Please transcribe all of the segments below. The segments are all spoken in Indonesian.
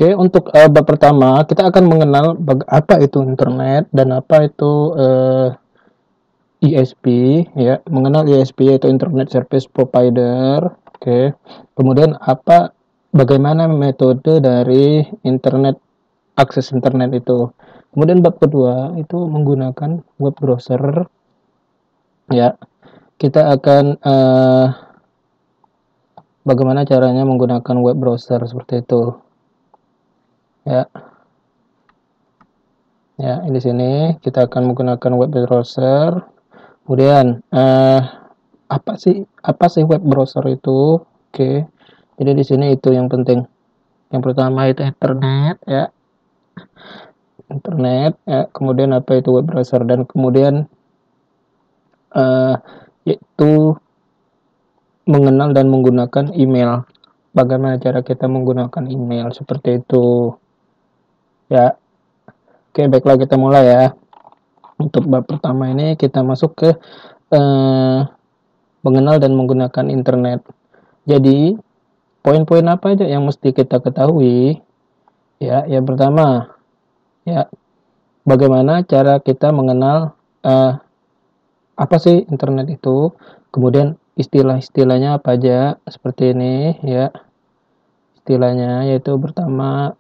Oke, untuk bab pertama kita akan mengenal apa itu internet dan apa itu ISP, ya. Mengenal ISP yaitu Internet Service Provider. Oke. Kemudian bagaimana metode dari akses internet itu. Kemudian bab kedua itu menggunakan web browser, ya. Kita akan bagaimana caranya menggunakan web browser seperti itu, ya. Ya, di sini kita akan menggunakan web browser. Kemudian apa sih web browser itu? Oke. Jadi di sini itu yang penting. Yang pertama itu internet, ya. Internet, ya. Kemudian apa itu web browser, dan kemudian yaitu mengenal dan menggunakan email. Bagaimana cara kita menggunakan email seperti itu, ya. Oke, baiklah kita mulai ya. Untuk bab pertama ini kita masuk ke mengenal dan menggunakan internet. Jadi poin-poin apa aja yang mesti kita ketahui? Ya, yang pertama, ya, bagaimana cara kita mengenal apa sih internet itu? Kemudian istilah-istilahnya apa aja? Seperti ini, ya. Istilahnya yaitu pertama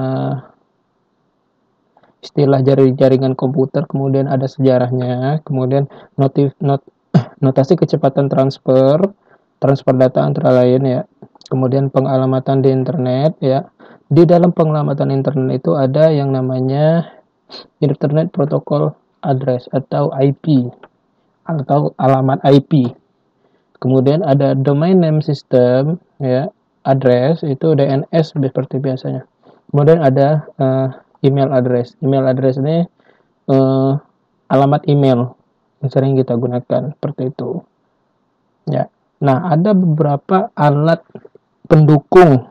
istilah jaringan komputer, kemudian ada sejarahnya, kemudian notasi kecepatan transfer data antara lain, ya. Kemudian pengalamatan di internet, ya. Di dalam pengalamatan internet itu ada yang namanya Internet Protocol Address atau IP atau alamat IP. Kemudian ada Domain Name System, ya, address itu DNS seperti biasanya. Kemudian ada email address. Email address ini alamat email yang sering kita gunakan seperti itu, ya. Nah, ada beberapa alat pendukung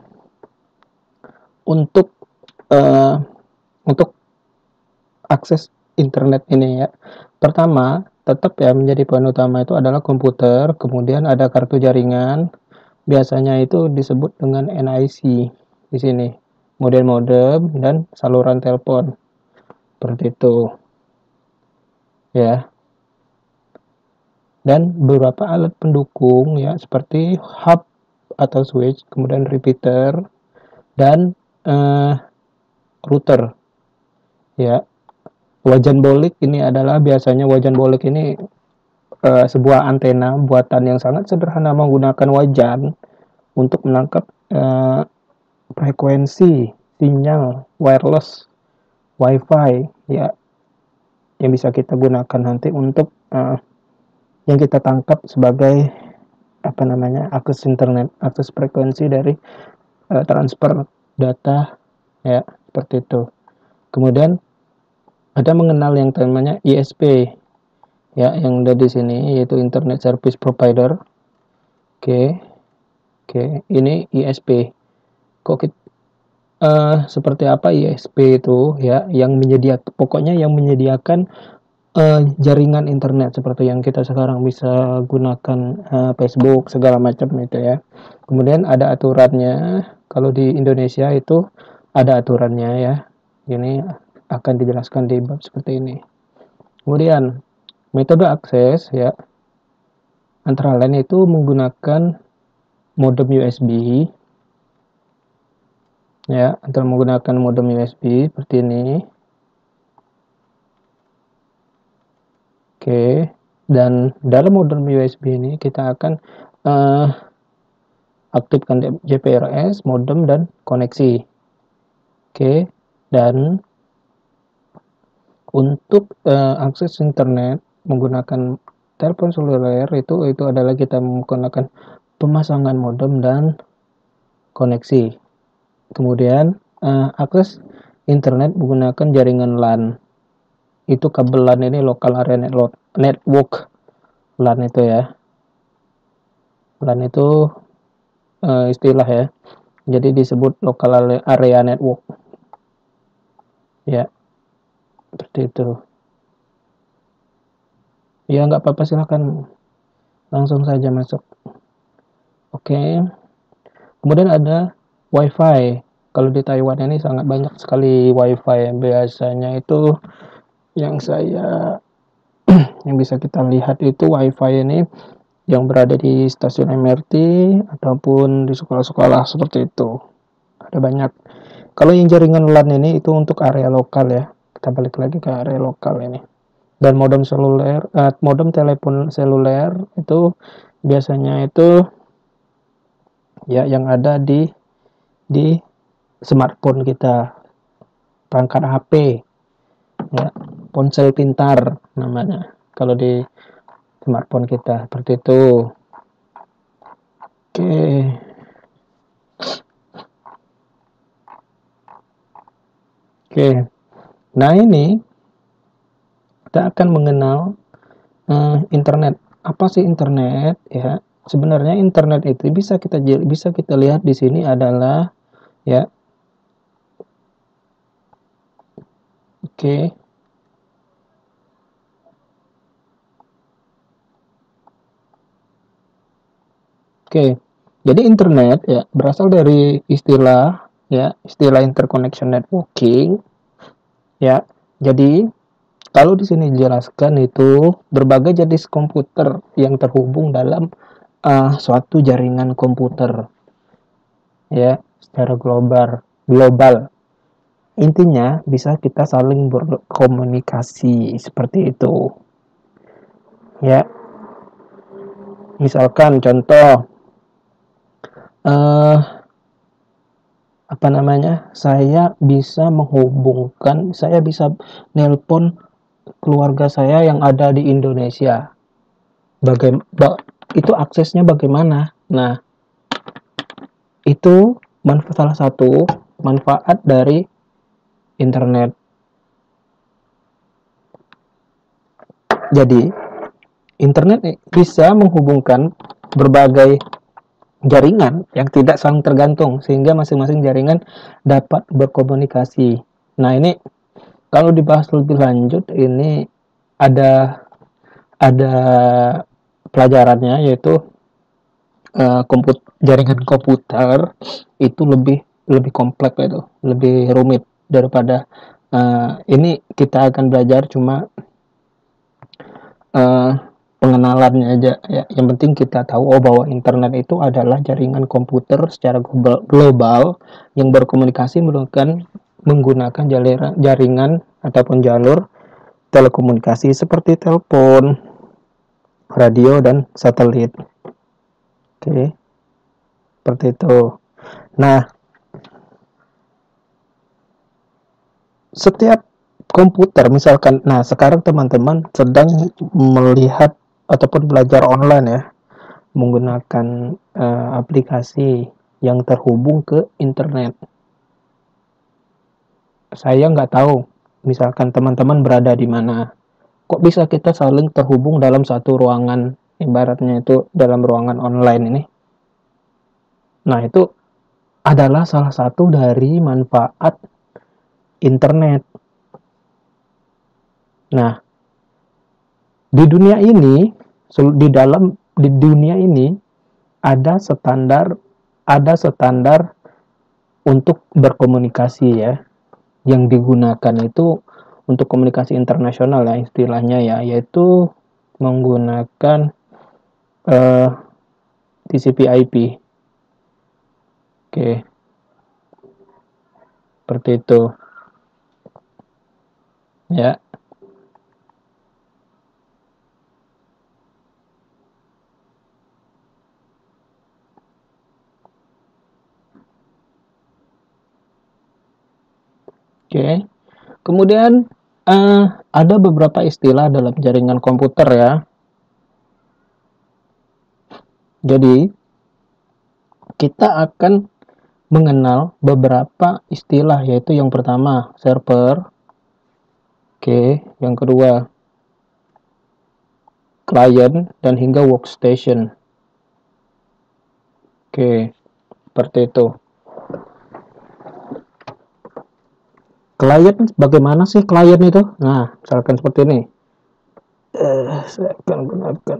untuk akses internet ini, ya. Pertama, tetap ya menjadi poin utama itu adalah komputer, kemudian ada kartu jaringan. Biasanya itu disebut dengan NIC di sini. Kemudian modem dan saluran telepon. Seperti itu, ya. Dan beberapa alat pendukung, ya, seperti hub atau switch, kemudian repeater dan router, ya. Wajan bolik ini adalah biasanya sebuah antena buatan yang sangat sederhana menggunakan wajan untuk menangkap frekuensi sinyal wireless WiFi, ya, yang bisa kita gunakan nanti untuk yang kita tangkap sebagai akses internet, akses frekuensi dari transfer data, ya, seperti itu. Kemudian ada mengenal yang namanya ISP, ya, yang ada di sini yaitu Internet Service Provider. Oke, ini ISP. Seperti apa ISP itu, ya? Pokoknya yang menyediakan jaringan internet seperti yang kita sekarang bisa gunakan Facebook segala macam itu, ya. Kemudian ada aturannya. Kalau di Indonesia itu ada aturannya, ya. Ini akan dijelaskan di bab seperti ini. Kemudian metode akses, ya, antara lain itu menggunakan modem USB, ya, atau menggunakan modem USB seperti ini. Oke, dan dalam modem USB ini kita akan aktifkan GPRS, modem, dan koneksi. Oke, dan untuk akses internet menggunakan telepon seluler itu adalah kita menggunakan pemasangan modem dan koneksi. Kemudian akses internet menggunakan jaringan LAN. Itu kabel LAN ini local area network. LAN itu, ya. LAN itu istilah, ya. Jadi disebut local area network. Ya, seperti itu. Ya, nggak apa-apa, silakan langsung saja masuk. Oke. Kemudian ada WiFi. Kalau di Taiwan ini sangat banyak sekali wifi. Biasanya itu yang yang bisa kita lihat itu wifi ini yang berada di stasiun MRT ataupun di sekolah-sekolah seperti itu. Ada banyak. Kalau yang jaringan LAN ini itu untuk area lokal ya. Kita balik lagi ke area lokal ini. Dan modem telepon seluler itu biasanya itu ya yang ada di smartphone kita, perangkat HP, ya, ponsel pintar namanya. Kalau di smartphone kita seperti itu. Oke. Oke. Nah, ini kita akan mengenal internet. Apa sih internet? Ya, sebenarnya internet itu bisa kita lihat di sini adalah ya. Oke. Oke. Jadi internet ya berasal dari istilah interconnection networking ya. Jadi kalau di sini dijelaskan itu berbagai jenis komputer yang terhubung dalam suatu jaringan komputer ya secara global. Intinya bisa kita saling berkomunikasi seperti itu. Ya, misalkan contoh apa namanya? Saya bisa nelpon keluarga saya yang ada di Indonesia. Itu aksesnya bagaimana? Nah, itu salah satu manfaat dari internet. Jadi, internet bisa menghubungkan berbagai jaringan yang tidak saling tergantung sehingga masing-masing jaringan dapat berkomunikasi. Nah, ini kalau dibahas lebih lanjut ini ada pelajarannya yaitu jaringan komputer itu lebih kompleks itu, lebih rumit daripada ini kita akan belajar cuma pengenalannya aja ya. Yang penting kita tahu bahwa internet itu adalah jaringan komputer secara global yang berkomunikasi menggunakan jaringan ataupun jalur telekomunikasi seperti telepon, radio dan satelit. Oke. Seperti itu. Nah, setiap komputer misalkan, nah sekarang teman-teman sedang melihat ataupun belajar online ya, menggunakan aplikasi yang terhubung ke internet. Saya nggak tahu, misalkan teman-teman berada di mana, kok bisa kita saling terhubung dalam satu ruangan, ibaratnya itu dalam ruangan online ini. Nah, itu adalah salah satu dari manfaat internet. Nah, di dunia ini ada standar untuk berkomunikasi ya, yang digunakan itu untuk komunikasi internasional ya istilahnya ya, yaitu menggunakan TCP/IP. Oke, seperti itu ya. Oke. Kemudian ada beberapa istilah dalam jaringan komputer ya. Jadi kita akan mengenal beberapa istilah, yaitu yang pertama server, oke, yang kedua client dan hingga workstation. Oke, seperti itu. Client, bagaimana sih client itu? Nah, misalkan seperti ini. Saya akan gunakan.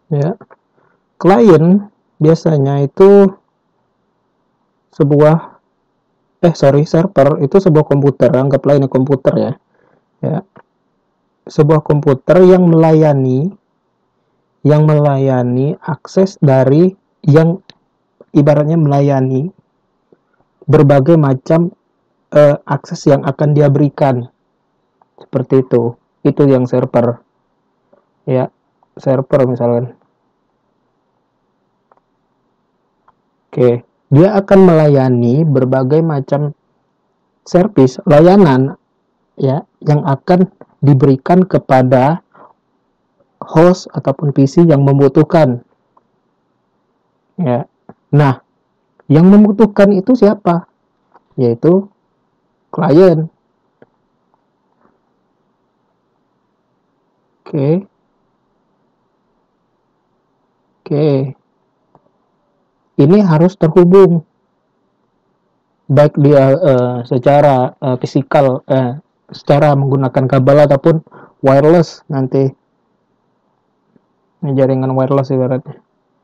ya. Klien biasanya itu sebuah server itu sebuah komputer, anggaplah ini komputer ya. Ya, sebuah komputer yang melayani akses dari yang ibaratnya melayani berbagai macam akses yang akan dia berikan. Seperti itu. Itu yang server. Ya, server misalkan. Oke, dia akan melayani berbagai macam service layanan ya yang akan diberikan kepada host ataupun PC yang membutuhkan. Ya. Nah, yang membutuhkan itu siapa? Yaitu klien. Oke. Oke. Ini harus terhubung baik dia secara fisikal secara menggunakan kabel ataupun wireless nanti. Ini jaringan wireless ibaratnya.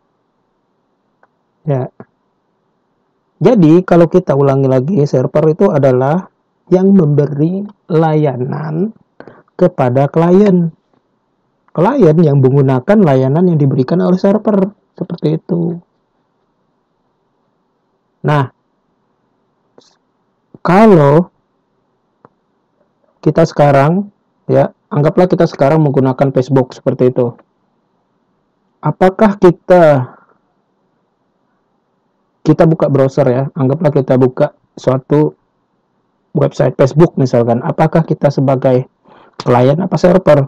Ya. Jadi kalau kita ulangi lagi, server itu adalah yang memberi layanan kepada klien. Klien yang menggunakan layanan yang diberikan oleh server. Seperti itu. Nah, kalau kita sekarang, ya, anggaplah kita sekarang menggunakan Facebook seperti itu. Apakah kita buka browser ya, anggaplah kita buka suatu website Facebook misalkan, apakah kita sebagai klien apa server?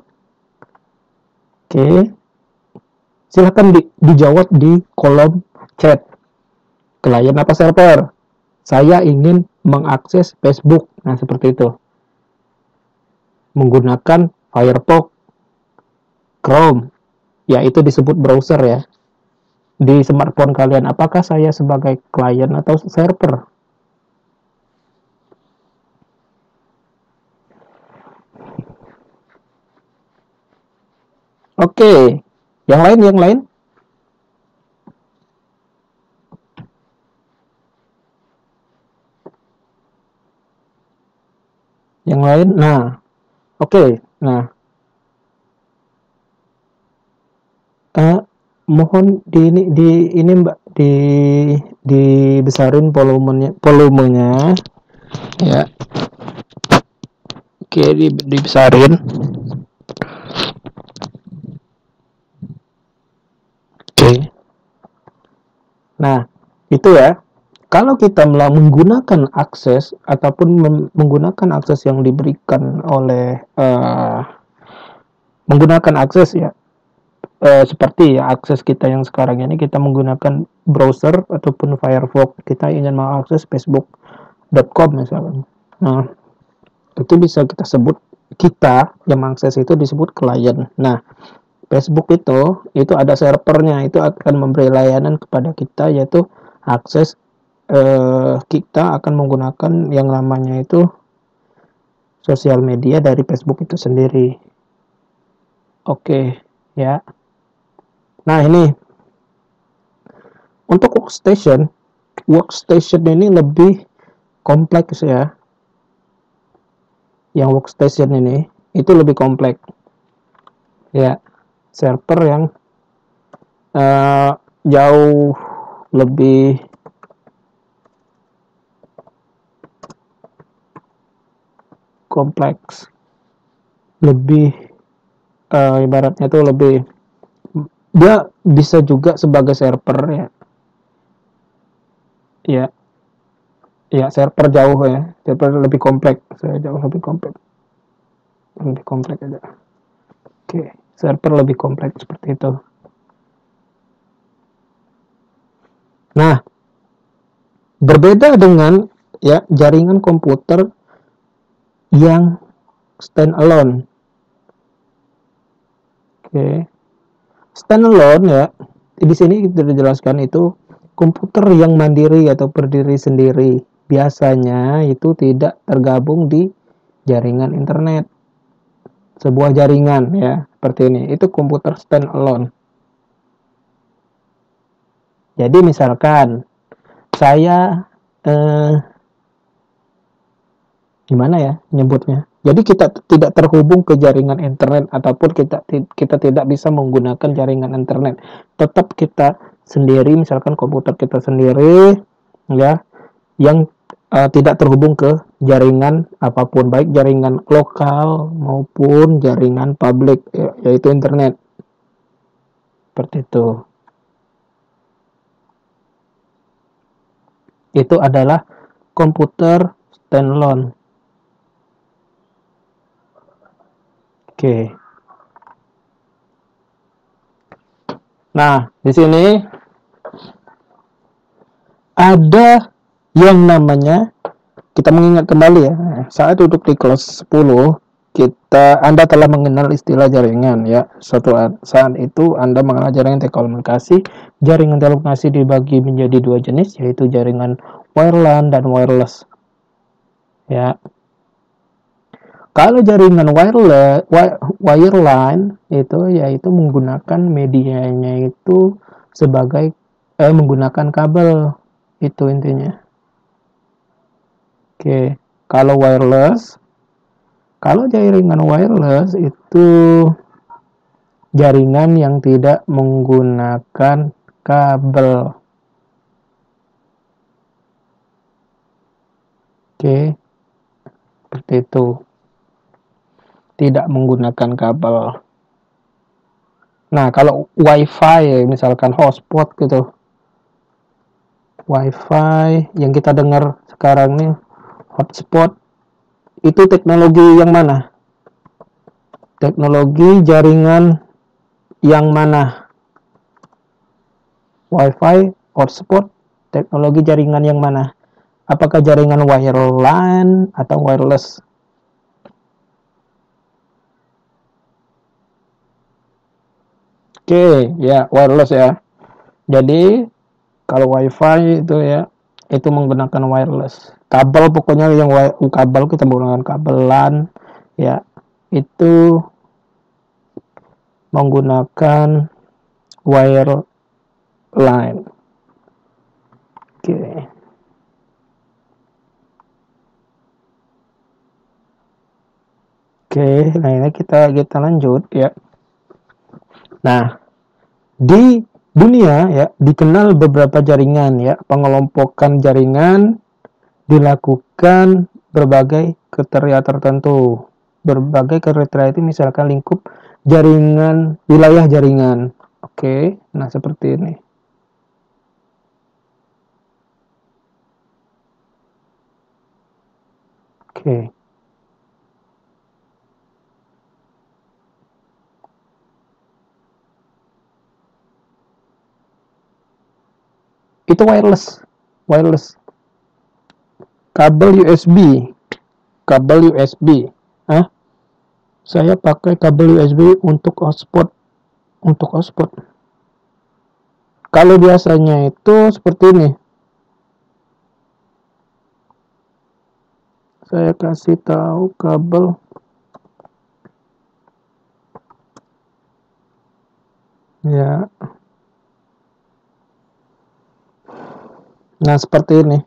Oke, silahkan dijawab di kolom chat. Klien apa server? Saya ingin mengakses Facebook. Nah, seperti itu. Menggunakan Firefox, Chrome. Ya, itu disebut browser ya. Di smartphone kalian, apakah saya sebagai klien atau server? Oke. Yang lain? Yang lain? Nah, oke. Nah, mohon di ini Mbak dibesarin volumenya ya. Oke, dibesarin. Oke. Nah, itu ya. Kalau kita menggunakan akses ataupun menggunakan akses yang diberikan oleh menggunakan akses ya seperti ya akses kita yang sekarang ini kita menggunakan browser ataupun Firefox, kita ingin mengakses facebook.com misalkan. Nah, itu bisa kita sebut, kita yang mengakses itu disebut klien. Nah, Facebook itu ada servernya, itu akan memberi layanan kepada kita, yaitu akses kita akan menggunakan yang namanya itu sosial media dari Facebook itu sendiri. Oke, ya. Nah, ini untuk workstation ini lebih kompleks ya. Yang workstation ini itu lebih kompleks. Ya, server yang jauh lebih kompleks, lebih ibaratnya itu lebih, dia bisa juga sebagai server ya. Ya server jauh ya, server lebih kompleks, jauh lebih kompleks aja. Oke, server lebih kompleks seperti itu. Nah, berbeda dengan ya jaringan komputer yang standalone. Oke, standalone ya, di sini kita dijelaskan itu komputer yang mandiri atau berdiri sendiri. Biasanya itu tidak tergabung di jaringan internet. Sebuah jaringan ya, seperti ini. Itu komputer standalone. Jadi misalkan saya gimana ya nyebutnya? Jadi kita tidak terhubung ke jaringan internet ataupun kita tidak bisa menggunakan jaringan internet. Tetap kita sendiri, misalkan komputer kita sendiri ya, yang tidak terhubung ke jaringan apapun, baik jaringan lokal maupun jaringan publik, yaitu internet. Seperti itu. Itu adalah komputer standalone. Oke. Nah, di sini ada yang namanya, kita mengingat kembali ya, saat duduk di kelas 10, Anda telah mengenal istilah jaringan ya. Suatu saat itu Anda mengenal jaringan telekomunikasi. Jaringan telekomunikasi dibagi menjadi dua jenis, yaitu jaringan wireline dan wireless. Ya. Kalau jaringan wireline itu yaitu menggunakan medianya itu sebagai menggunakan kabel, itu intinya. Oke, kalau jaringan wireless itu jaringan yang tidak menggunakan kabel. Oke, seperti itu. Tidak menggunakan kabel. Nah, kalau WiFi misalkan hotspot gitu. WiFi yang kita dengar sekarang nih, hotspot, itu teknologi yang mana? Teknologi jaringan yang mana? WiFi, hotspot, teknologi jaringan yang mana? Apakah jaringan wireline atau wireless? Oke, ya wireless ya. Jadi kalau WiFi itu ya, itu menggunakan wireless. Kabel pokoknya yang kabel, kita menggunakan kabelan ya, itu menggunakan wireline. Oke. Oke, nah ini kita lanjut ya. Nah, di dunia ya dikenal beberapa jaringan ya. Pengelompokan jaringan dilakukan berbagai kriteria tertentu. Berbagai kriteria itu misalkan lingkup jaringan, wilayah jaringan. Oke, nah seperti ini. Oke. Itu wireless. Kabel USB. Saya pakai kabel USB untuk hotspot. Kalau biasanya itu seperti ini. Saya kasih tahu kabel. Ya. Nah, seperti ini.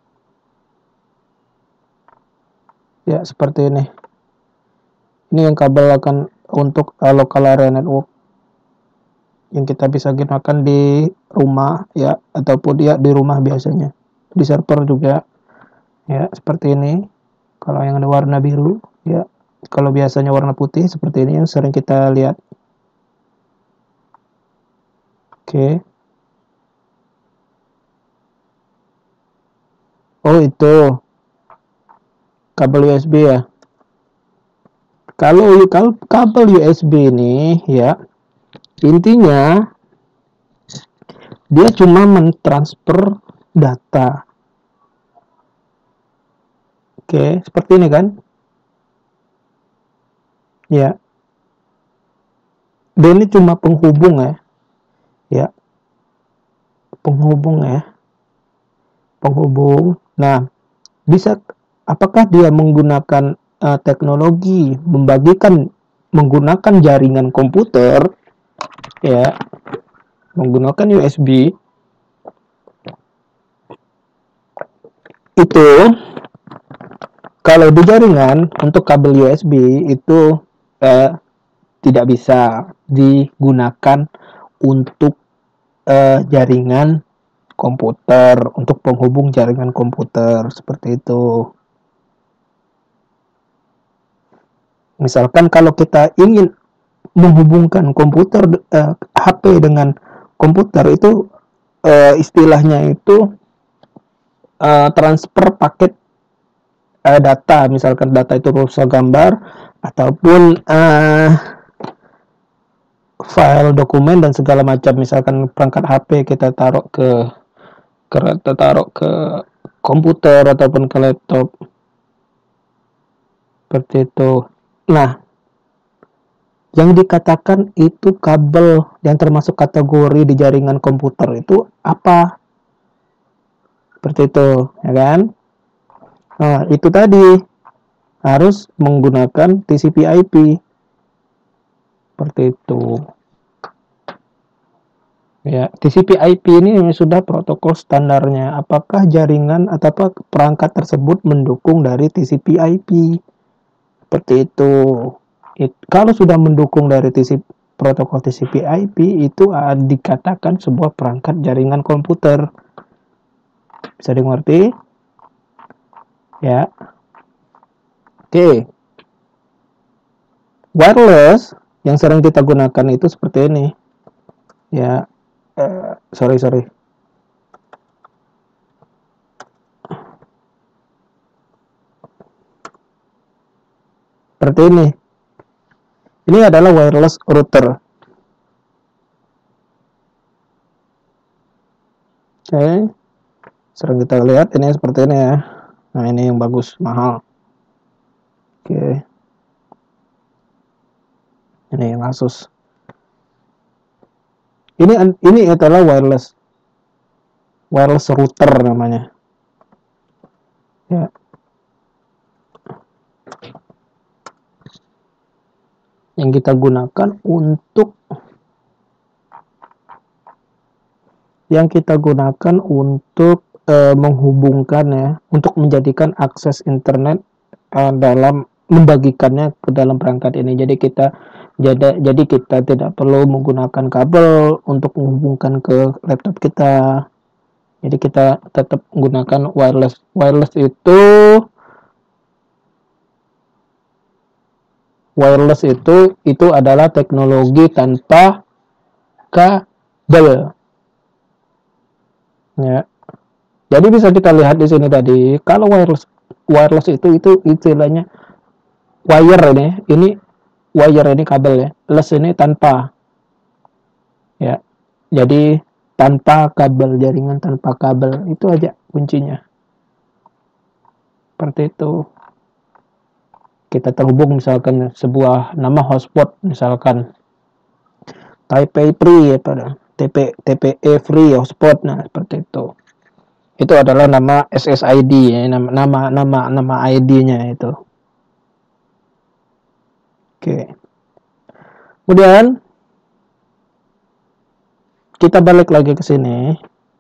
Ya, seperti ini. Ini yang kabel akan untuk local area network yang kita bisa gunakan di rumah ya, ataupun di rumah biasanya. Di server juga. Ya, seperti ini. Kalau yang ada warna biru ya, kalau biasanya warna putih seperti ini yang sering kita lihat. Oke. Oh, itu kabel USB ya. Kalau kabel USB ini ya, intinya dia cuma mentransfer data. Oke, seperti ini kan? Ya. Dia ini cuma penghubung ya. Ya. Penghubung. Nah, bisa apakah dia menggunakan teknologi menggunakan jaringan komputer ya, menggunakan USB itu kalau di jaringan untuk kabel USB itu tidak bisa digunakan untuk jaringan komputer, untuk penghubung jaringan komputer seperti itu. Misalkan kalau kita ingin menghubungkan komputer HP dengan komputer itu istilahnya itu transfer paket data, misalkan data itu berupa gambar ataupun file dokumen dan segala macam, misalkan perangkat HP kita taruh ke komputer ataupun ke laptop seperti itu. Nah, yang dikatakan itu kabel yang termasuk kategori di jaringan komputer itu apa? Seperti itu, ya kan? Nah, itu tadi harus menggunakan TCP/IP. Seperti itu. Ya, TCP/IP ini sudah protokol standarnya. Apakah jaringan atau perangkat tersebut mendukung dari TCP/IP? Seperti itu. Kalau sudah mendukung dari protokol TCP/IP itu dikatakan sebuah perangkat jaringan komputer. Bisa dimengerti? Ya. Oke. Wireless yang sering kita gunakan itu seperti ini. Ya. Sorry. Seperti ini. Ini adalah wireless router. Oke. Sering kita lihat ini seperti ini ya. Nah, ini yang bagus, mahal. Oke. Ini yang Asus. Ini adalah wireless router namanya. Ya. Yang kita gunakan untuk menghubungkan ya, untuk menjadikan akses internet dalam membagikannya ke dalam perangkat ini. Jadi kita tidak perlu menggunakan kabel untuk menghubungkan ke laptop kita. Jadi kita tetap menggunakan wireless. Wireless itu adalah teknologi tanpa kabel. Ya. Jadi bisa kita lihat di sini tadi, kalau wireless itu istilahnya wire ini wire ini kabel ya. Less ini tanpa. Ya. Jadi tanpa kabel, jaringan tanpa kabel, itu aja kuncinya. Seperti itu. Kita terhubung misalkan sebuah nama hotspot, misalkan Taipei Free atau TPE Free hotspot, nah seperti itu. Itu adalah nama SSID ya, nama ID-nya itu. Oke. Kemudian kita balik lagi ke sini.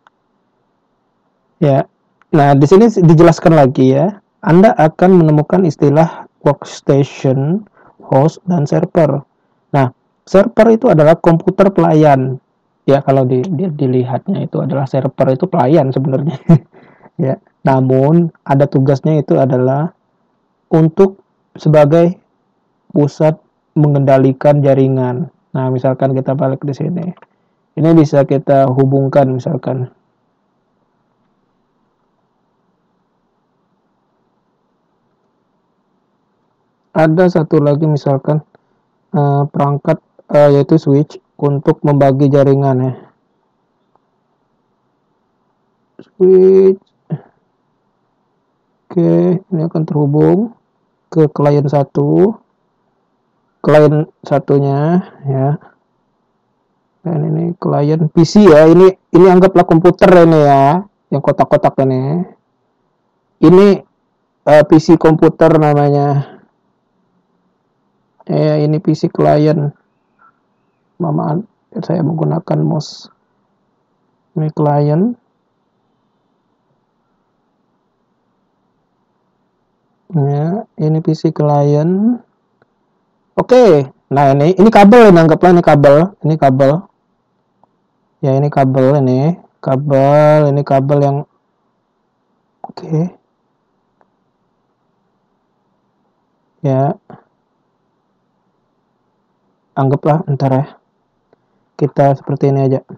Ya. Nah, di sini dijelaskan lagi ya. Anda akan menemukan istilah workstation, host, dan server. Nah, server itu adalah komputer pelayan. Ya, kalau dilihatnya itu adalah server itu pelayan sebenarnya. Ya, namun ada tugasnya itu adalah untuk sebagai pusat mengendalikan jaringan. Nah, misalkan kita balik di sini. Ini bisa kita hubungkan misalkan. Ada satu lagi misalkan perangkat yaitu switch untuk membagi jaringan ya. Switch. Oke, ini akan terhubung ke klien satunya ya. Dan ini klien PC ya. Ini anggaplah komputer ini ya, yang kotak-kotak ini. Ini PC komputer namanya. Ini PC klien. Saya menggunakan mouse. Ini klien. Ya, ini PC klien. Oke. Nah, ini kabel, anggaplah ini kabel. Ini kabel. Ya, ini kabel ini. Ini kabel yang oke. Ya, anggaplah ntar ya. Kita seperti ini aja.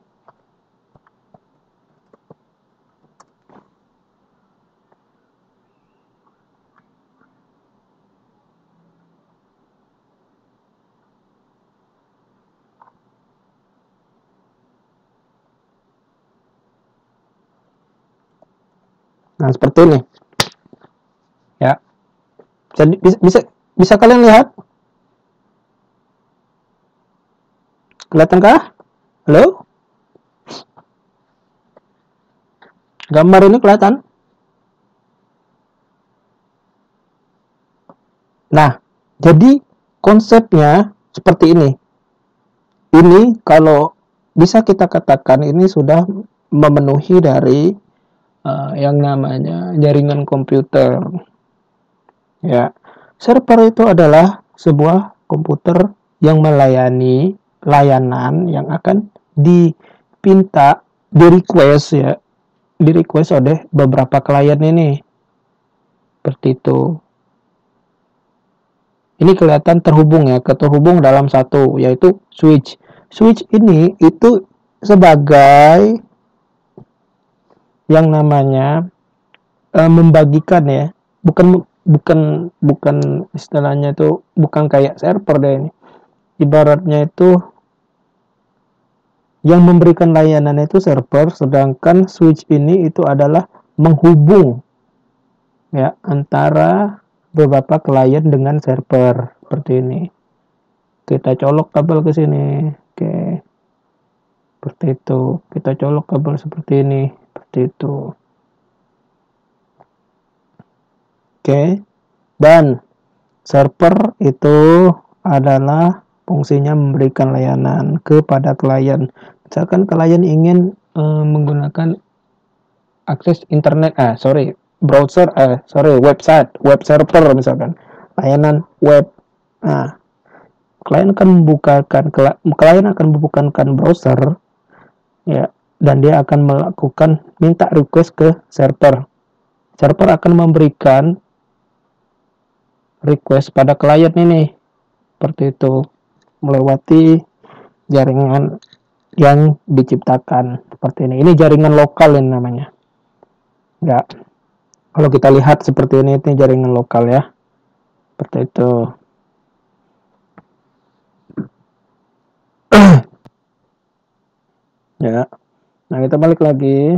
Nah, seperti ini. Ya. Bisa kalian lihat? Kelihatan kah? Halo? Gambar ini kelihatan? Nah, jadi konsepnya seperti ini. Ini kalau bisa kita katakan ini sudah memenuhi dari yang namanya jaringan komputer. Ya, server itu adalah sebuah komputer yang melayani layanan yang akan dipinta, di request oleh beberapa klien ini. Seperti itu. Ini kelihatan terhubung ya, terhubung dalam satu, yaitu switch. Switch ini itu sebagai yang namanya membagikan ya, bukan istilahnya itu bukan kayak server deh ini. Ibaratnya itu yang memberikan layanan itu server, sedangkan switch ini itu adalah menghubung ya antara beberapa klien dengan server seperti ini. Kita colok kabel ke sini. Oke. Seperti itu. Kita colok kabel seperti ini. Seperti itu. Oke. Dan server itu adalah fungsinya memberikan layanan kepada klien. Misalkan klien ingin menggunakan akses internet, website, web server misalkan, layanan web. Nah, klien akan membukakan browser ya, dan dia akan minta request ke server. Server akan memberikan request pada klien ini seperti itu melewati jaringan yang diciptakan seperti ini. Ini jaringan lokal ini namanya. Ya, kalau kita lihat seperti ini jaringan lokal ya, seperti itu. Ya, nah kita balik lagi.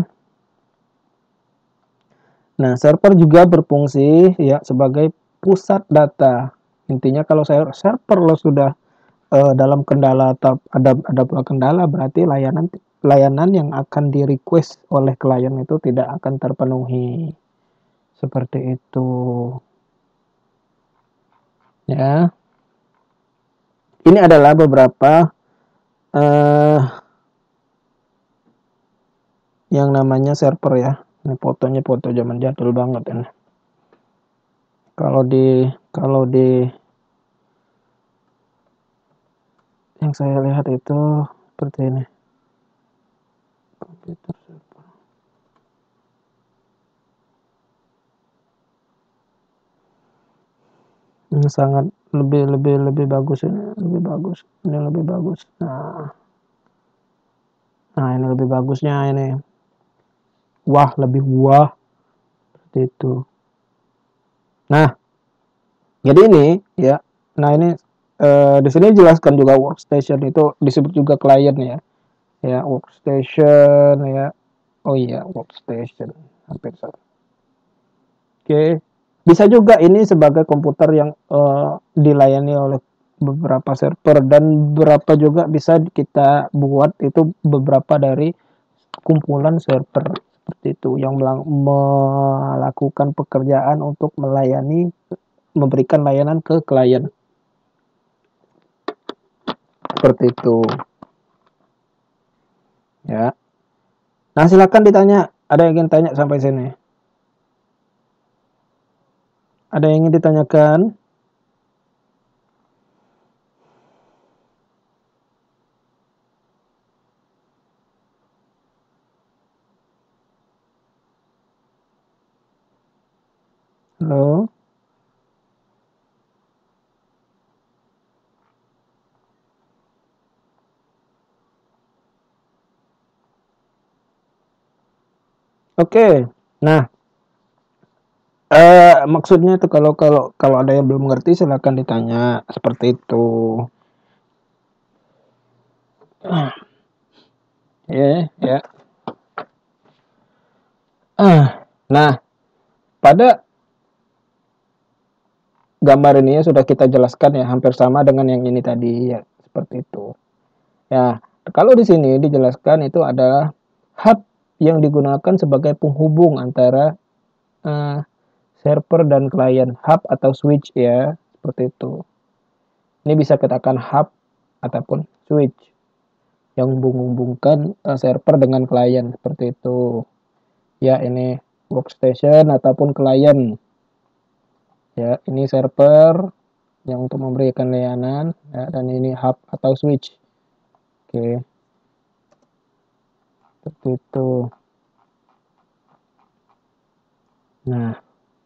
Nah, server juga berfungsi ya sebagai pusat data. Intinya kalau server lo sudah dalam kendala atau ada kendala, berarti layanan yang akan di request oleh klien itu tidak akan terpenuhi. Seperti itu. Ya. Ini adalah beberapa yang namanya server ya. Ini fotonya foto zaman jadul banget ini. Kalau di yang saya lihat itu seperti ini. Komputer server. Ini sangat lebih bagus ini, lebih bagus. Ini lebih bagus. Nah, ini lebih bagusnya ini. Lebih wah. Seperti itu. Nah, jadi ini ya. Nah, ini di sini jelaskan juga workstation itu disebut juga klien ya. Ya, workstation ya. Oh iya, workstation. Hampir sama. Oke. Bisa juga ini sebagai komputer yang dilayani oleh beberapa server, dan beberapa juga bisa kita buat itu beberapa dari kumpulan server seperti itu yang melakukan pekerjaan untuk memberikan layanan ke klien seperti itu ya. Nah, silakan ditanya, ada yang ingin tanya sampai sini? Ada yang ingin ditanyakan? Halo? Oke. Nah, maksudnya itu kalau ada yang belum mengerti silakan ditanya seperti itu. Ya, ya. Nah, pada gambar ini sudah kita jelaskan ya, hampir sama dengan yang ini tadi ya, seperti itu. Ya, kalau di sini dijelaskan itu adalah hub yang digunakan sebagai penghubung antara server dan klien, hub atau switch ya, seperti itu. Ini bisa katakan hub ataupun switch yang menghubungkan server dengan klien, seperti itu. Ya, ini workstation ataupun klien. Ya, ini server yang untuk memberikan layanan ya, dan ini hub atau switch. Oke. Seperti itu. Nah,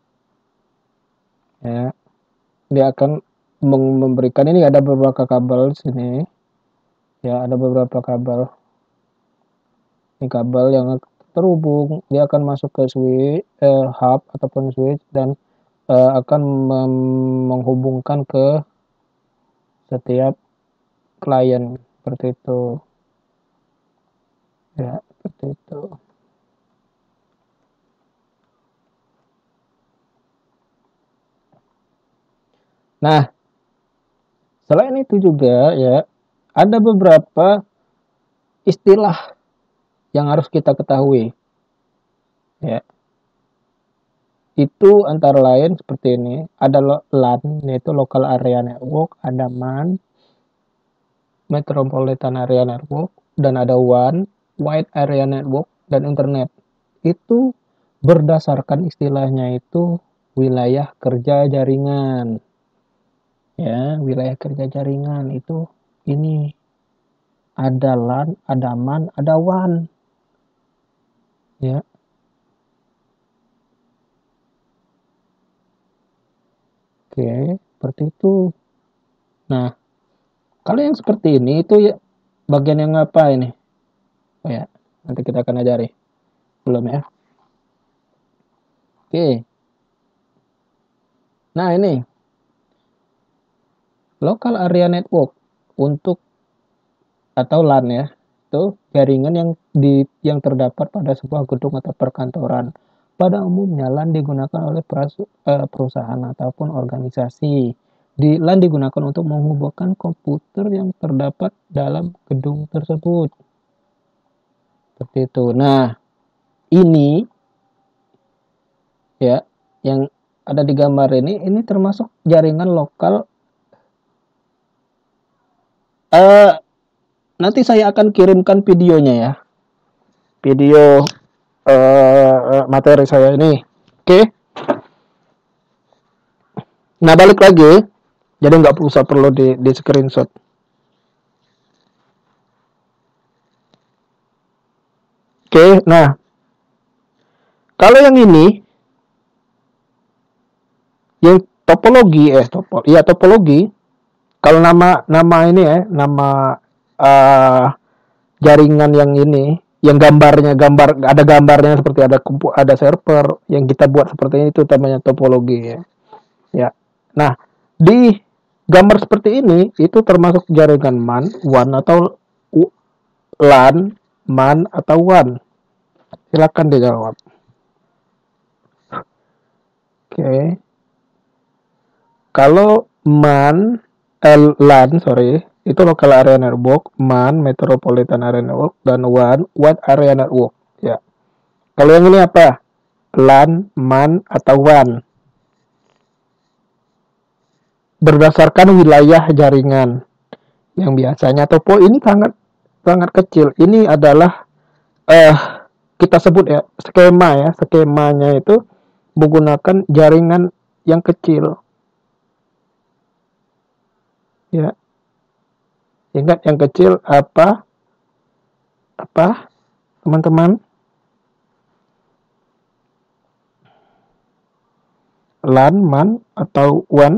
ya, dia akan memberikan, ini ada beberapa kabel sini. Ya, ada beberapa kabel. Ini kabel yang terhubung, dia akan masuk ke switch, hub ataupun switch dan akan menghubungkan ke setiap klien, seperti itu. Ya, seperti itu. Nah, selain itu juga ya, ada beberapa istilah yang harus kita ketahui. Ya. Itu antara lain seperti ini, ada LAN yaitu local area network, ada MAN metropolitan area network, dan ada WAN wide area network, dan internet. Itu berdasarkan istilahnya itu wilayah kerja jaringan. Ya, wilayah kerja jaringan itu ini ada LAN, ada MAN, ada WAN. Ya. Oke, seperti itu. Nah, kalau yang seperti ini itu ya bagian yang apa ini? Oh ya, nanti kita akan ajari. Belum ya? Oke. Nah, ini local area network untuk atau LAN ya. Itu jaringan yang terdapat pada sebuah gedung atau perkantoran. Pada umumnya LAN digunakan oleh perusahaan ataupun organisasi. LAN digunakan untuk menghubungkan komputer yang terdapat dalam gedung tersebut. Seperti itu. Nah, ini ya yang ada di gambar ini termasuk jaringan lokal. Nanti saya akan kirimkan videonya ya, video materi saya ini. Oke. Nah, balik lagi, jadi nggak usah perlu di screenshot. Oke. Nah, kalau yang ini yang topologi topologi. Kalau nama ini ya, nama jaringan yang ini, yang ada gambarnya seperti ada server yang kita buat seperti ini, itu namanya topologi ya. Ya. Nah, di gambar seperti ini itu termasuk jaringan MAN, WAN atau LAN, MAN atau WAN. Silakan dijawab. Oke. Kalau LAN, itu local area network, MAN metropolitan area network, dan WAN wide area network. Ya. Kalau yang ini apa? LAN, MAN atau WAN. Berdasarkan wilayah jaringan. Yang biasanya topo ini sangat kecil. Ini adalah kita sebut ya skemanya itu menggunakan jaringan yang kecil. Ya, ingat yang kecil apa? Apa, teman-teman? LAN, MAN, atau WAN?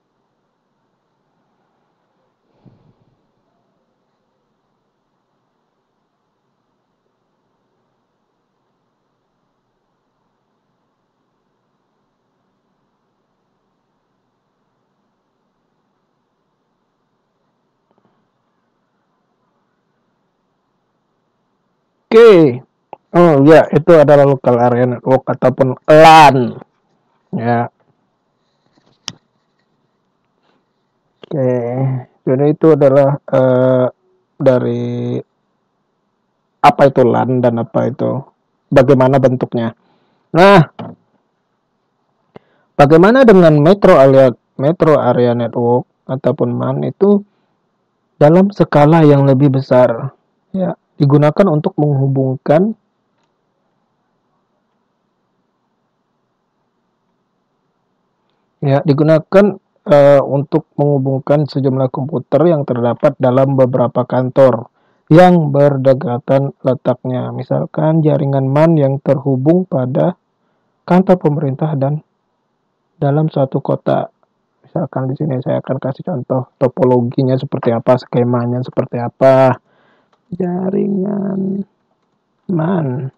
Oke. Oh ya, itu adalah local area network ataupun LAN. Ya. Oke. Jadi itu adalah dari apa itu LAN dan apa itu bagaimana bentuknya. Nah, bagaimana dengan metro area network ataupun MAN itu dalam skala yang lebih besar? Ya, digunakan untuk menghubungkan untuk menghubungkan sejumlah komputer yang terdapat dalam beberapa kantor yang berdekatan letaknya. Misalkan jaringan MAN yang terhubung pada kantor pemerintah dan dalam suatu kota. Misalkan di sini saya akan kasih contoh topologinya seperti apa, skemanya seperti apa. Jaringan MAN.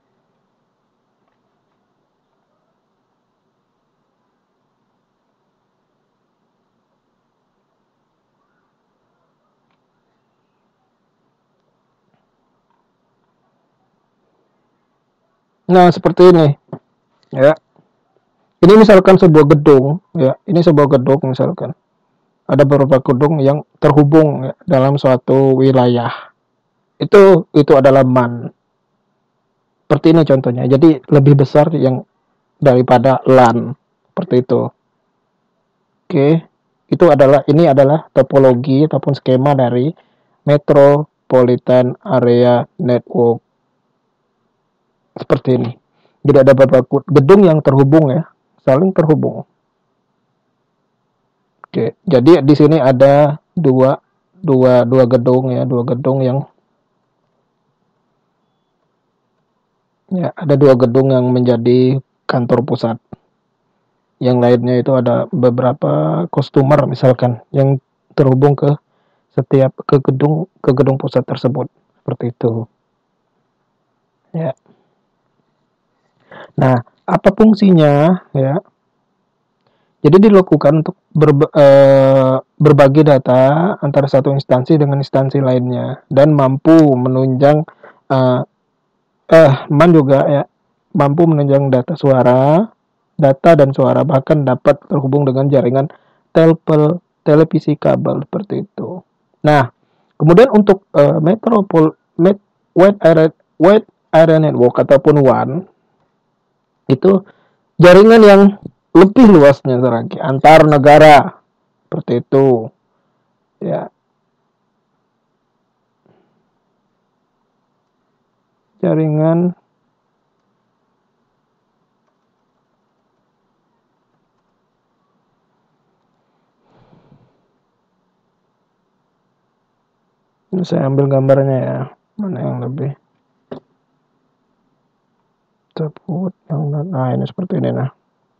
Nah, seperti ini. Ya. Ini misalkan sebuah gedung, ya. Ini sebuah gedung misalkan. Ada beberapa gedung yang terhubung ya, dalam suatu wilayah. Itu adalah MAN. Seperti ini contohnya. Jadi lebih besar yang daripada LAN. Seperti itu. Oke. Ini adalah topologi ataupun skema dari Metropolitan Area Network. Seperti ini. Jadi ada beberapa gedung yang terhubung ya, saling terhubung. Oke, jadi di sini ada dua gedung ya, dua gedung yang ya, ada dua gedung yang menjadi kantor pusat. Yang lainnya itu ada beberapa customer misalkan yang terhubung ke gedung pusat tersebut. Seperti itu. Ya. Nah, apa fungsinya ya? Jadi dilakukan untuk berbagi data antara satu instansi dengan instansi lainnya dan mampu menunjang MAN juga ya, mampu menunjang data dan suara, bahkan dapat terhubung dengan jaringan televisi kabel seperti itu. Nah, kemudian untuk wide area network ataupun WAN itu jaringan yang lebih luasnya lagi antar negara seperti itu ya, jaringan ini saya ambil gambarnya ya, mana yang lebih tersebut yang nah ini seperti ini. Nah,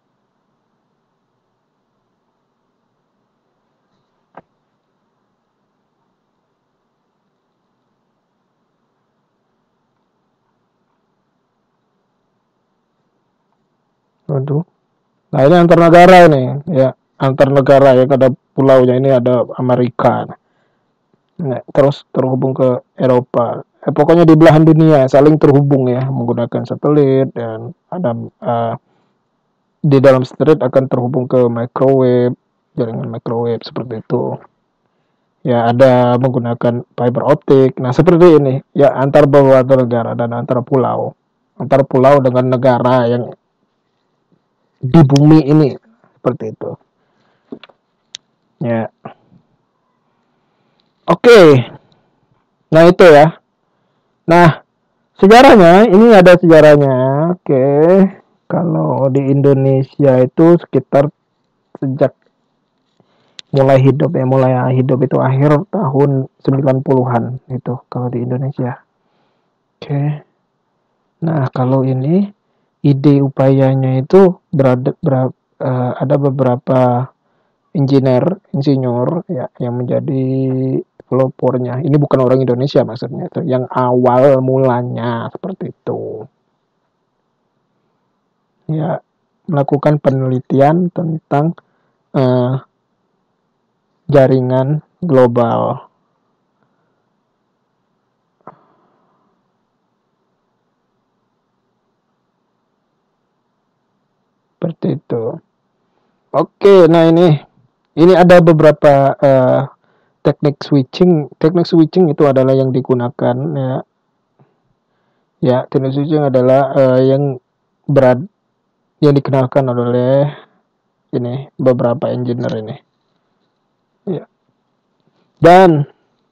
waduh, nah ini antar negara ini ya, antar negara ya, ada pulaunya, ini ada Amerika, nah, terus terhubung ke Eropa, pokoknya di belahan dunia saling terhubung ya menggunakan satelit, dan ada di dalam satelit akan terhubung ke microwave, jaringan microwave seperti itu. Ya, ada menggunakan fiber optik. Nah, seperti ini ya, antar beberapa negara dan antar pulau dengan negara yang di bumi ini seperti itu. Ya. Oke. Nah, itu ya. Nah, sejarahnya ini ada sejarahnya. Oke. Kalau di Indonesia itu sekitar sejak mulai hidup itu akhir tahun 90-an itu kalau di Indonesia. Oke. Nah, kalau ini ide upayanya itu ada beberapa insinyur ya yang menjadi pelopornya. Ini bukan orang Indonesia maksudnya itu, yang awal mulanya seperti itu. Ya, melakukan penelitian tentang jaringan global. Seperti itu. Oke, nah ini ada beberapa teknik switching. Teknik switching itu adalah yang digunakan ya. Ya, teknik switching adalah yang dikenalkan oleh ini beberapa engineer ini. Ya. Dan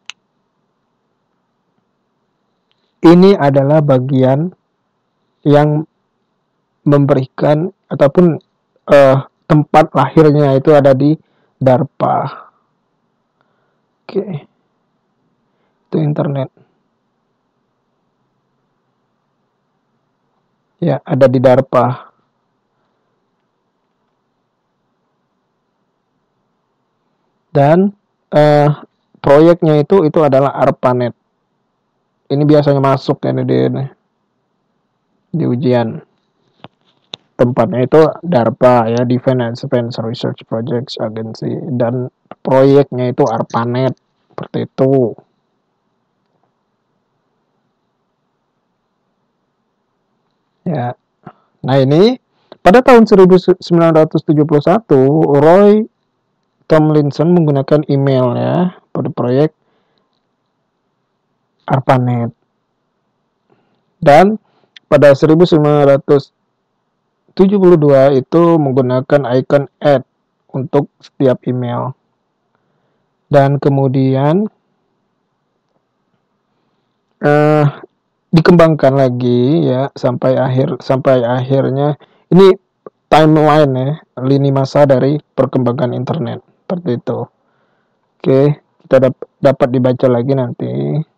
ini adalah bagian yang memberikan ataupun tempat lahirnya itu ada di DARPA. Oke. Itu internet. Ya, ada di DARPA. Dan proyeknya itu adalah ARPANET. Ini biasanya masuk ini di ujian. Tempatnya itu DARPA ya, Defense Research Projects Agency, dan proyeknya itu ARPANET seperti itu. Ya. Nah, ini pada tahun 1971 Roy Tomlinson menggunakan email ya pada proyek ARPANET. Dan pada 1972 itu menggunakan icon @ untuk setiap email. Dan kemudian dikembangkan lagi ya sampai akhirnya ini timeline ya, lini masa dari perkembangan internet seperti itu. Oke, kita dapat dibaca lagi nanti.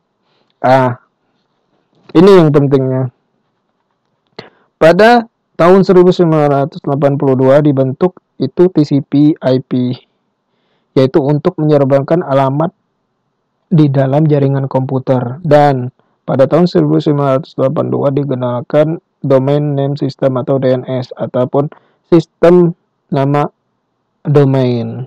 Ini yang pentingnya. Pada tahun 1982 dibentuk itu TCP/IP, yaitu untuk menyerbankan alamat di dalam jaringan komputer. Dan pada tahun 1982 dikenalkan Domain Name System atau DNS ataupun sistem nama domain.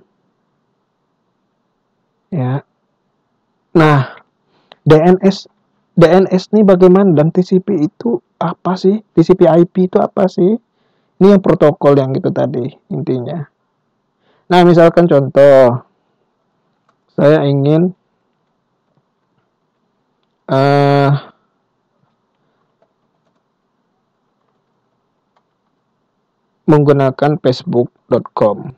Ya. Nah, DNS ini bagaimana, dan TCP itu apa sih? TCP/IP itu apa sih? Ini yang protokol yang itu tadi intinya. Nah, misalkan contoh, saya ingin menggunakan facebook.com.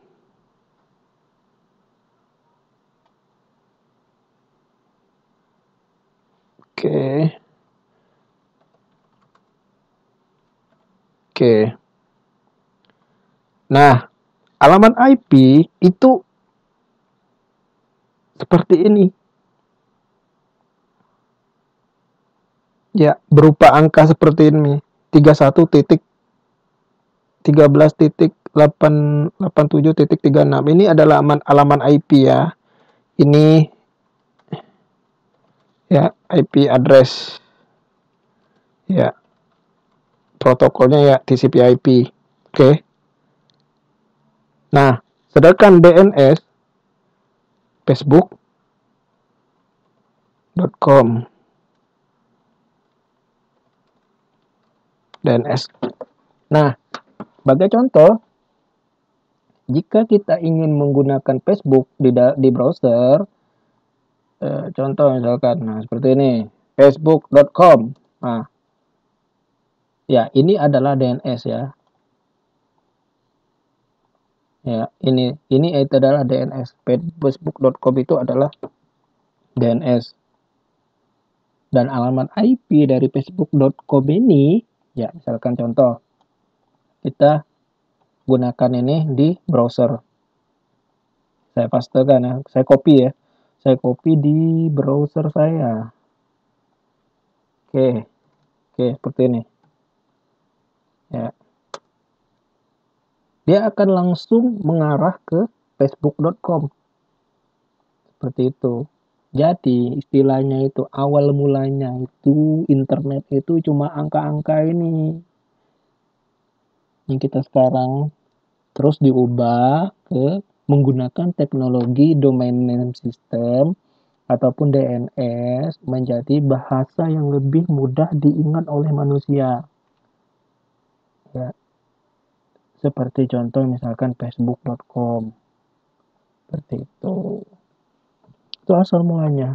Oke. Nah, alamat IP itu seperti ini. Ya, berupa angka seperti ini. 31.13.887.36. Ini adalah alamat IP ya. Ini ya IP address. Ya. Protokolnya ya TCP/IP. Oke. Nah, sedangkan DNS facebook.com. DNS. Nah, sebagai contoh, jika kita ingin menggunakan Facebook di browser, contoh misalkan, nah seperti ini, facebook.com. Nah, ya ini adalah DNS ya. Ya, ini itu adalah DNS. Facebook.com itu adalah DNS. Dan alamat IP dari facebook.com ini, ya misalkan contoh, kita gunakan ini di browser. Saya pastekan ya, saya copy ya. Saya copy di browser saya. Oke, seperti ini. Ya. Dia akan langsung mengarah ke facebook.com. Seperti itu. Jadi istilahnya itu awal mulanya itu internet itu cuma angka-angka ini yang kita sekarang terus diubah ke menggunakan teknologi domain name system ataupun DNS menjadi bahasa yang lebih mudah diingat oleh manusia. Ya, seperti contoh misalkan facebook.com. Seperti itu. Itu asal mulanya.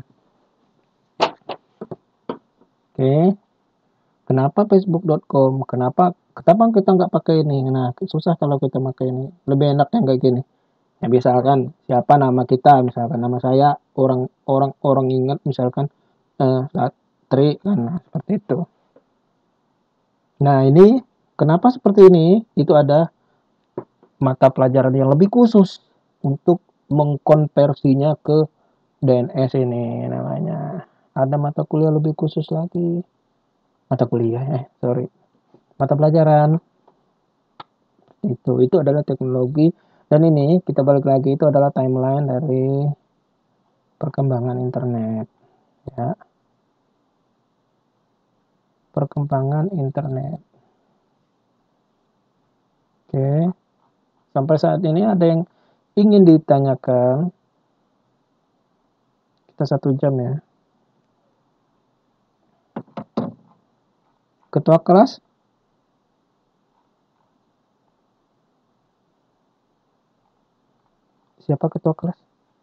Oke. Kenapa facebook.com? Kenapa kita nggak pakai ini? Nah, susah kalau kita pakai ini. Lebih enak yang kayak gini. Ya, misalkan siapa nama kita, misalkan nama saya orang ingat misalkan Tri kan, nah, seperti itu. Nah, ini kenapa seperti ini? Itu ada mata pelajaran yang lebih khusus untuk mengkonversinya ke DNS ini namanya. Ada mata kuliah lebih khusus lagi. Mata pelajaran. Itu adalah teknologi, dan ini kita balik lagi, itu adalah timeline dari perkembangan internet ya. Perkembangan internet. Oke, sampai saat ini ada yang ingin ditanyakan? Kita 1 jam ya. Ketua kelas? Siapa ketua kelas?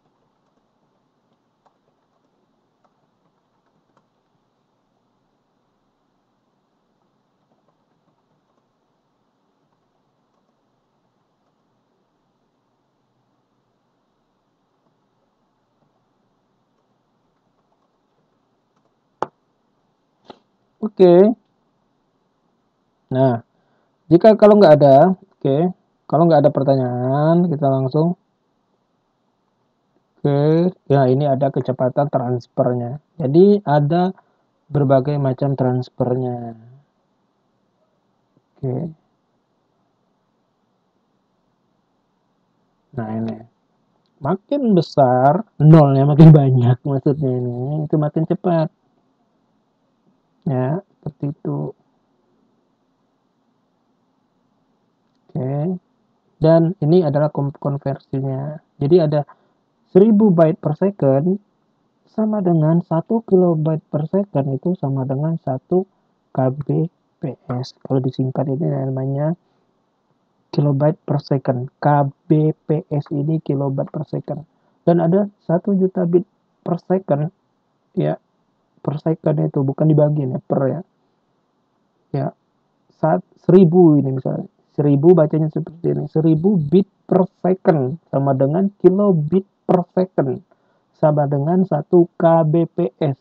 Oke. Nah, jika kalau nggak ada, kalau nggak ada pertanyaan, kita langsung ya ini ada kecepatan transfernya. Jadi ada berbagai macam transfernya. Oke. Nah ini. Makin besar, nolnya makin banyak maksudnya ini. Itu makin cepat. Ya, seperti itu. Oke. Dan ini adalah konversinya. Jadi ada 1000 byte per second sama dengan 1 kilobyte per second itu sama dengan 1 kbps. Kalau disingkat ini namanya kilobyte per second. Kbps ini kilobyte per second. Dan ada 1 juta bit per second. Ya, per second itu bukan dibagi ya, per ya. Ya, 1000 ini misalnya. 1000 bacanya seperti ini. 1000 bit per second sama dengan kilobit per second sama dengan 1 kbps.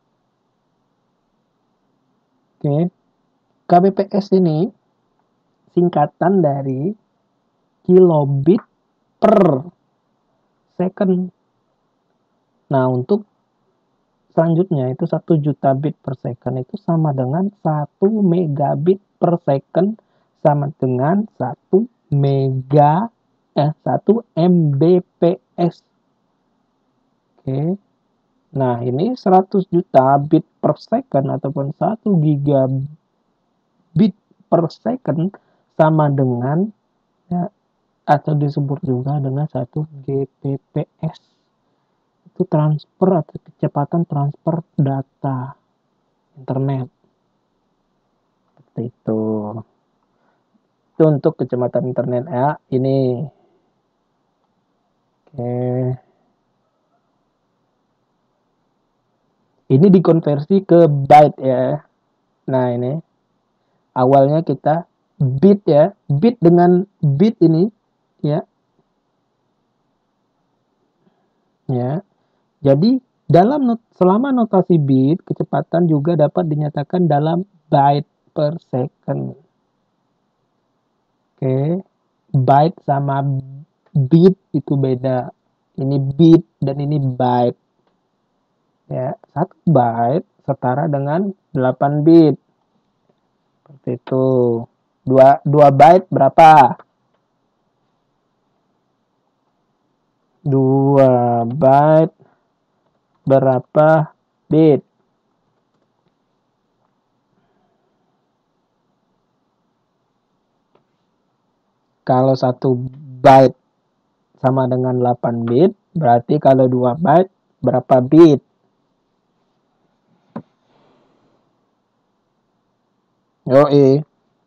Oke. Kbps ini singkatan dari kilobit per second. Nah, untuk selanjutnya itu 1 juta bit per second itu sama dengan 1 megabit per second sama dengan 1 mbps. Oke. Nah, ini 100 juta bit per second ataupun 1 gigabit per second sama dengan ya, atau disebut juga dengan 1 Gbps. Itu transfer atau kecepatan transfer data internet. Seperti itu. Itu untuk kecepatan internet ya. Ini. Oke. Ini dikonversi ke byte ya. Nah, ini. Awalnya kita bit ya. Bit dengan bit ini ya. Ya. Jadi selama notasi bit, kecepatan juga dapat dinyatakan dalam byte per second. Oke. Byte sama bit itu beda Ini bit dan ini byte. Ya, 1 byte setara dengan 8 bit. Seperti itu. 2 byte berapa? 2 byte berapa bit? Kalau 1 byte sama dengan 8 bit, berarti kalau 2 byte berapa bit? Yoi.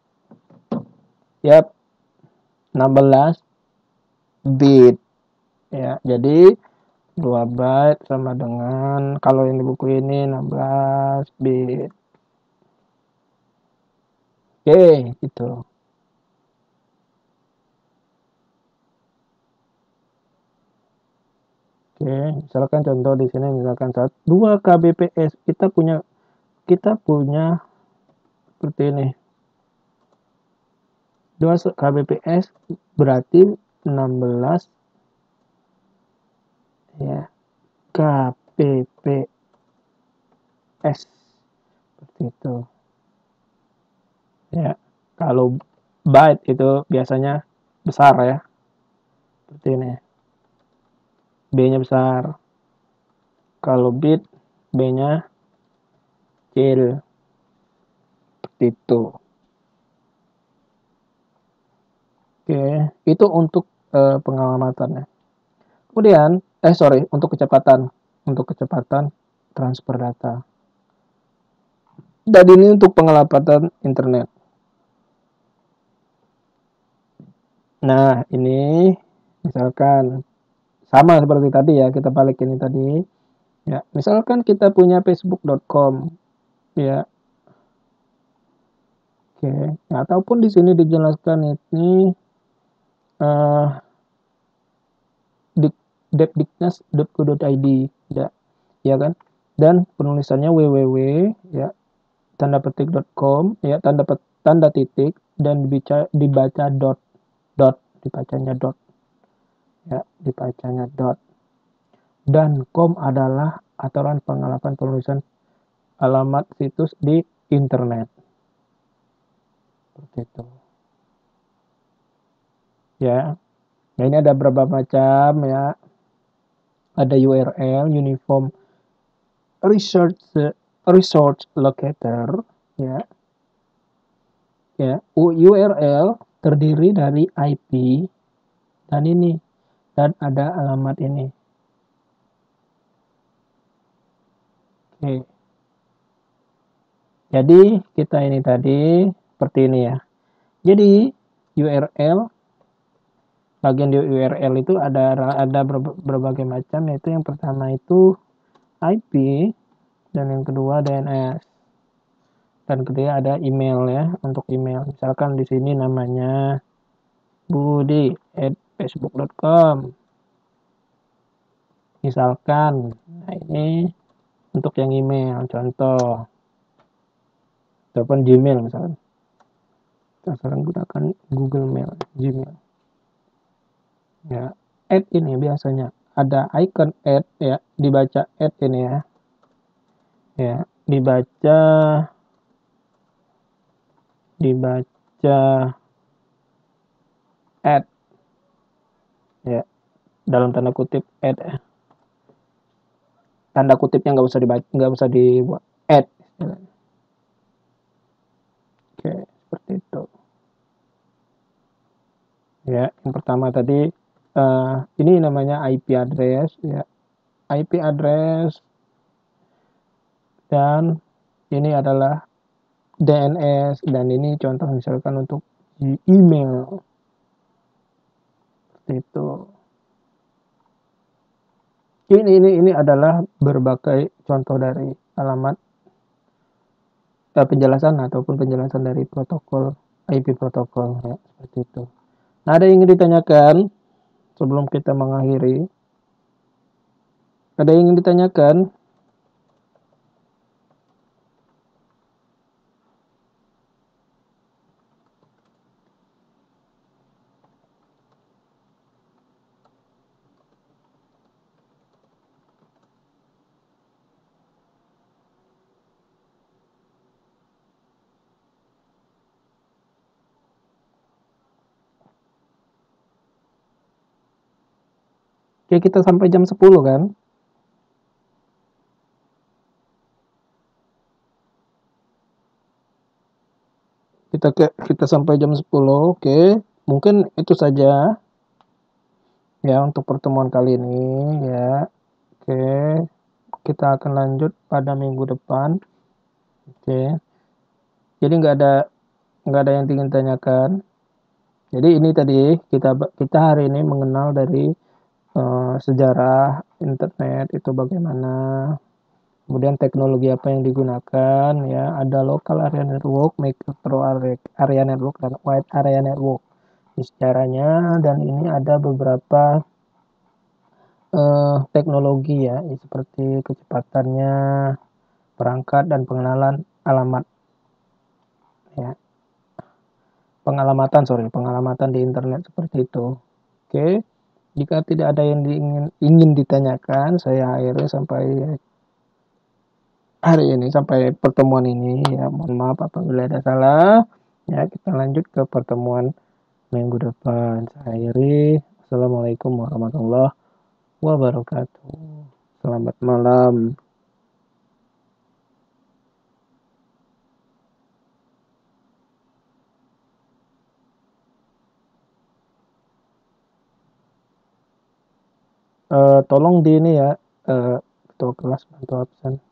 Yap, 16 bit. Ya, jadi 2 byte sama dengan, kalau ini buku ini 16 bit. Oke, gitu. Oke, misalkan contoh di sini misalkan 2 kbps kita punya seperti ini. 2 kbps berarti 16 ya kbps seperti itu. Ya, kalau byte itu biasanya besar ya. Seperti ini. B-nya besar. Kalau bit B-nya kecil. Seperti itu. Oke, itu untuk pengamatan ya. Kemudian, untuk kecepatan. Untuk kecepatan transfer data. Dan ini untuk pengelapatan internet. Nah, ini misalkan sama seperti tadi ya, kita balik ini tadi. Ya, misalkan kita punya facebook.com ya. Oke, ya, ataupun di sini dijelaskan ini depdiknas.go.id ya, ya kan? Dan penulisannya www ya tanda petik.com ya tanda titik dan dibaca dibacanya dot ya dibacanya dot dan com adalah aturan pengelapan penulisan alamat situs di internet seperti itu ya. Nah, ini ada berapa macam ya, ada URL uniform resource locator ya. Ya, URL terdiri dari IP dan ini dan ada alamat ini. Oke. Jadi kita ini tadi seperti ini ya. Jadi URL bagian di URL itu ada berbagai macam, yaitu yang pertama itu IP dan yang kedua DNS. Dan ketiga ada email ya, untuk email. Misalkan di sini namanya budi@facebook.com. Misalkan, nah ini untuk yang email, contoh, telepon Gmail misalkan. Kita sekarang gunakan Google Mail, Gmail. Ya, add ini biasanya ada icon add ya, dibaca add ini ya. Ya, dibaca add ya, dalam tanda kutip add ya. Tanda kutipnya nggak usah dibuat add. Oke, seperti itu. Ya, yang pertama tadi ini namanya IP address ya. IP address dan ini adalah DNS dan ini contoh misalkan untuk email seperti itu. Ini adalah berbagai contoh dari alamat penjelasan ataupun penjelasan dari protokol IP protokol ya, seperti itu. Nah, ada yang ingin ditanyakan sebelum kita mengakhiri? Ada yang ingin ditanyakan? Oke, kita sampai jam 10 kan? Kita sampai jam 10. Oke. Mungkin itu saja ya untuk pertemuan kali ini ya. Oke. Kita akan lanjut pada minggu depan. Oke. Jadi nggak ada yang ingin tanyakan. Jadi ini tadi kita kita hari ini mengenal dari sejarah internet itu bagaimana, kemudian teknologi apa yang digunakan ya, ada local area network, micro area network, dan wide area network di sejarahnya, dan ini ada beberapa teknologi ya, seperti kecepatannya, perangkat, dan pengenalan alamat ya, pengalamatan di internet seperti itu. Oke, jika tidak ada yang ingin ditanyakan, saya akhiri sampai hari ini, sampai pertemuan ini ya. Mohon maaf apabila ada salah. Ya, kita lanjut ke pertemuan minggu depan. Saya akhiri. Assalamualaikum warahmatullahi wabarakatuh. Selamat malam. Tolong di ini ya, ketua kelas bantu absen.